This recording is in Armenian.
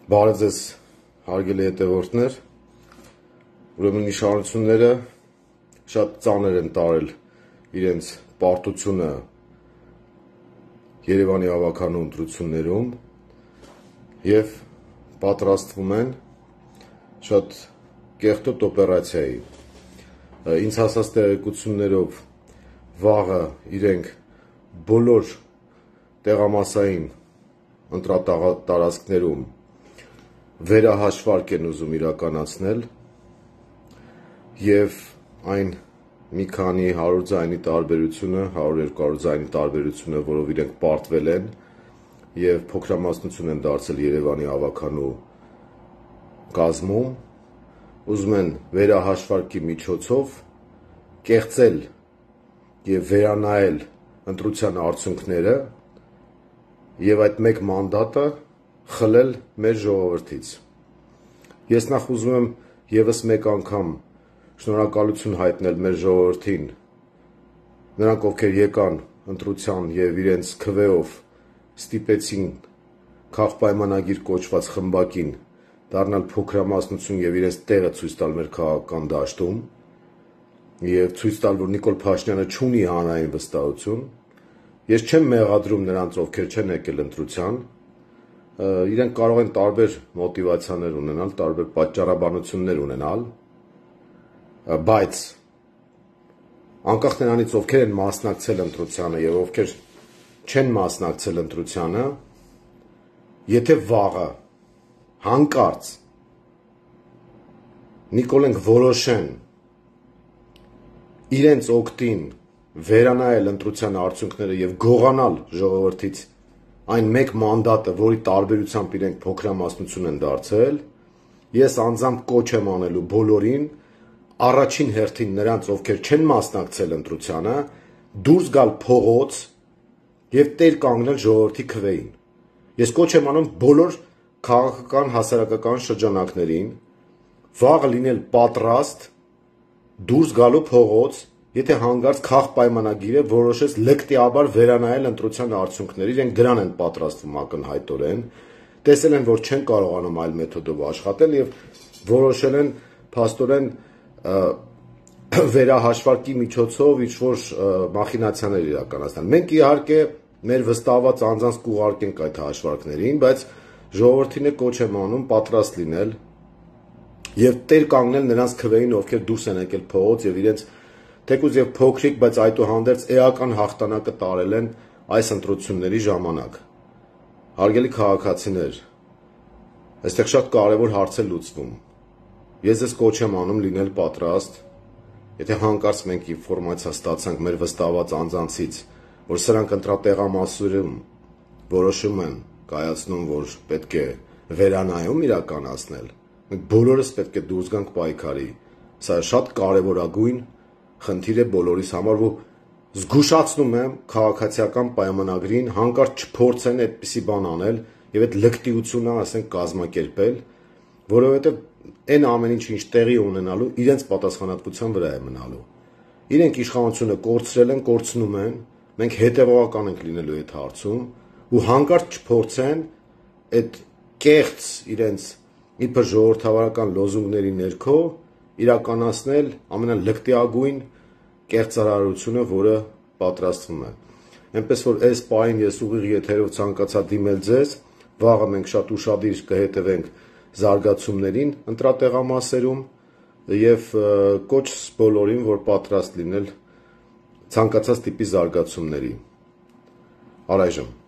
Բարև ձեզ հարգելի հետևորդներ, ուրեմն իշխանությունները շատ ծանր են տարել իրենց պարտությունը Երևանի ավականու ընտրություններում և պատրաստվում են շատ կեղտոտ օպերացիայի։ Ինձ հասած տեղեկություններով վաղը իրենք բոլոր տեղամասային ընտրատարածքներում վերահաշվարկ են ուզում իրականացնել և այն մի քանի 100 ձայնի տարբերությունը, 100-200 ձայնի տարբերությունը, որով իրենք պարտվել են և փոքրամասնություն են դարձել Երևանի ավականու կազմում, ուզում են վերահաշվարկի միջոցով կեղծել և վերանայել ընտրության արդյունքները և այդ մեկ մանդատը խլել մեր ժողովրդից։ Ես նախ ուզում եմ ևս մեկ անգամ շնորհակալություն հայտնել մեր ժողովրդին, նրանք ովքեր եկան ընտրության և իրենց քվեով ստիպեցին քաղպայմանագիր կոչված խմբակին դառնալ փոքրամասնություն և իրենց տեղը ցույց տալ մեր քաղաքական դաշտում և ցույց տալ, որ Նիկոլ Փաշինյանը չունի հանրային վստահություն։ Ես չեմ մեղադրում նրանց, ովքեր չեն եկել ընտրության, իրենք կարող են տարբեր մոտիվացիաներ ունենալ, տարբեր պատճառաբանություններ ունենալ, բայց անկախ նրանից, ովքեր են մասնակցել ընտրությանը և ովքեր չեն մասնակցել ընտրությանը, եթե վաղը հանկարծ Նիկոլենք որոշեն իրենց օգտին վերանայել ընտրության արդյունքները և գողանալ ժողովրդից այն մեկ մանդատը, որի տարբերությամբ իրենք փոքրամասնություն են դարձել, ես անձամբ կոչ եմ անելու բոլորին, առաջին հերթին նրանց, ովքեր չեն մասնակցել ընտրությանը, դուրս գալ փողոց և տեր կանգնել ժողովրդի քվեին։ Ես կոչ եմ անում բոլոր քաղաքական հասարակական շրջանակներին վաղը լինել պատրաստ դուրս գալու փողոց, եթե հանկարծ քաղպայմանագիրը որոշեց լկտիաբար վերանայել ընտրության արդյունքները, իրենք դրան են պատրաստվում ակնհայտորեն, տեսել են, որ չեն կարողանում այլ մեթոդով աշխատել և որոշել են փաստորեն վերահաշվարկի միջոցով ինչ-որ մախինացիաներ իրականացնել։ Մենք իհարկե մեր վստահված անձանց կուղարկենք այդ հաշվարկներին, բայց ժողովրդին է կոչ եմ անում պատրաստ լինել և տեր կանգնել նրանց քվեին, ովքեր դուրս են եկել փողոց և իրենց թեկուզ և փոքրիկ, բայց այդուհանդերձ էական հաղթանակը տարել են այս ընտրությունների ժամանակ։ Հարգելի քաղաքացիներ, այստեղ շատ կարևոր հարց է լուծվում։ Ես ձեզ կոչ եմ անում լինել պատրաստ, եթե հանկարծ մենք ինֆորմացիա ստացանք մեր վստահված անձանցից, որ սրանք ընտրատեղամասերում որոշում են կայացնում, որ պետք է վերանայում իրականացնել, մենք բոլորս պետք է դուրս գանք պայքարի։ Սա շատ կարևորագույն խնդիր է բոլորիս համար, ու զգուշացնում եմ քաղաքացիական պայմանագրին հանկարծ չփորձեն այդպիսի բան անել և այդ լկտիությունը, ասենք, կազմակերպել, որովհետև այն ամեն ինչ տեղի ունենալու իրենց պատասխանատվության վրա է մնալու։ Իրենք իշխանությունը կորցրել են, կորցնում են, մենք հետևողական ենք լինելու այդ հարցում ու հանկարծ չփորձեն այդ կեղծ իրենց իբր ժողովրդավարական լոզունգների ներքո իրականացնել ամենալկտիագույն կեղծարարությունը, որը պատրաստվում է։ Այնպես որ այս պահին ես ուղիղ եթերով ցանկացա դիմել ձեզ, վաղը մենք շատ ուշադիր կհետևենք զարգացումներին ընտրատեղամասերում և կոչ բոլորին, որ պատրաստ լինել ցանկացած տիպի զարգացումների։ Առայժմ